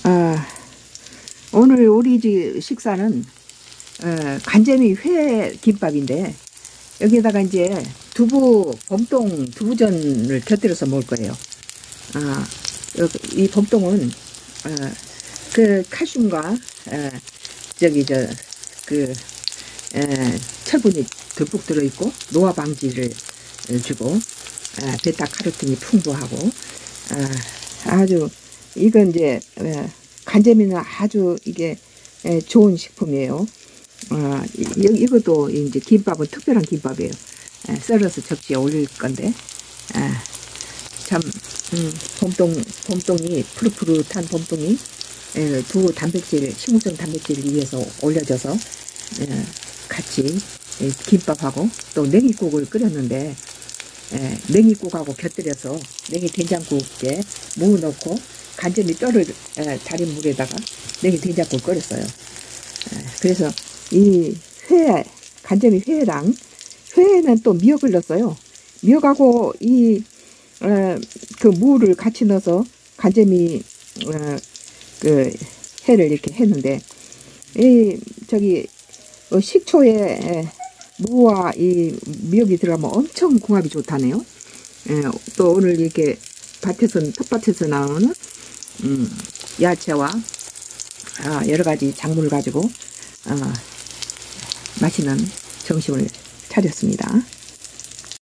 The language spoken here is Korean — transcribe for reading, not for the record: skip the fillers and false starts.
아, 오늘 우리 집 식사는 간재미 회 김밥인데 여기에다가 이제 두부 범동 두부전을 곁들여서 먹을 거예요. 아, 이 범동은 그 칼슘과 저기 그 철분이 듬뿍 들어있고 노화 방지를 주고 베타카로틴이 풍부하고 아주 이건 이제 간재미는 아주 이게 좋은 식품이에요. 이것도 이제 김밥은 특별한 김밥이에요. 썰어서 접시에 올릴 건데 참 봄동이 푸릇푸릇한 봄동이 두 단백질 식물성 단백질을 위해서 올려져서 같이 김밥하고 또 냉이국을 끓였는데 냉이국하고 곁들여서 냉이 된장국에 무 넣고 간재미 뼈를 달인 물에다가 냉이 된장국 끓였어요. 그래서 이 간재미 회랑 회에는 또 미역을 넣었어요. 미역하고 그 무를 같이 넣어서 간재미 그 회를 이렇게 했는데 저기 식초에 무와 이 미역이 들어가면 엄청 궁합이 좋다네요. 또 오늘 이렇게 텃밭에서 나오는 야채와 여러 가지 작물을 가지고 맛있는 점심을 차렸습니다.